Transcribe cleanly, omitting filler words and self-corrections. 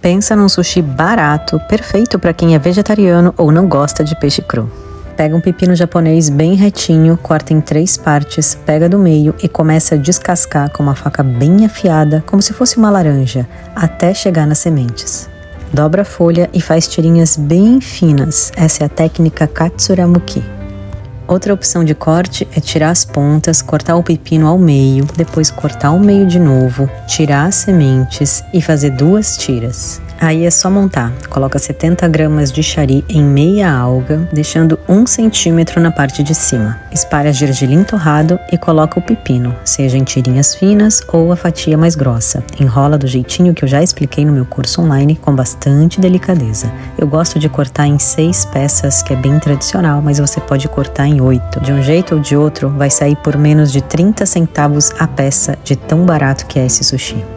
Pensa num sushi barato, perfeito para quem é vegetariano ou não gosta de peixe cru. Pega um pepino japonês bem retinho, corta em 3 partes, pega do meio e começa a descascar com uma faca bem afiada, como se fosse uma laranja, até chegar nas sementes. Dobra a folha e faz tirinhas bem finas. Essa é a técnica Katsuramuki. Outra opção de corte é tirar as pontas, cortar o pepino ao meio, depois cortar ao meio de novo, tirar as sementes e fazer 2 tiras. Aí é só montar. Coloca 70 gramas de chari em meia alga, deixando 1 centímetro na parte de cima. Espalha gergelim torrado e coloca o pepino, seja em tirinhas finas ou a fatia mais grossa. Enrola do jeitinho que eu já expliquei no meu curso online, com bastante delicadeza. Eu gosto de cortar em 6 peças, que é bem tradicional, mas você pode cortar em 8. De um jeito ou de outro, vai sair por menos de 30 centavos a peça, de tão barato que é esse sushi.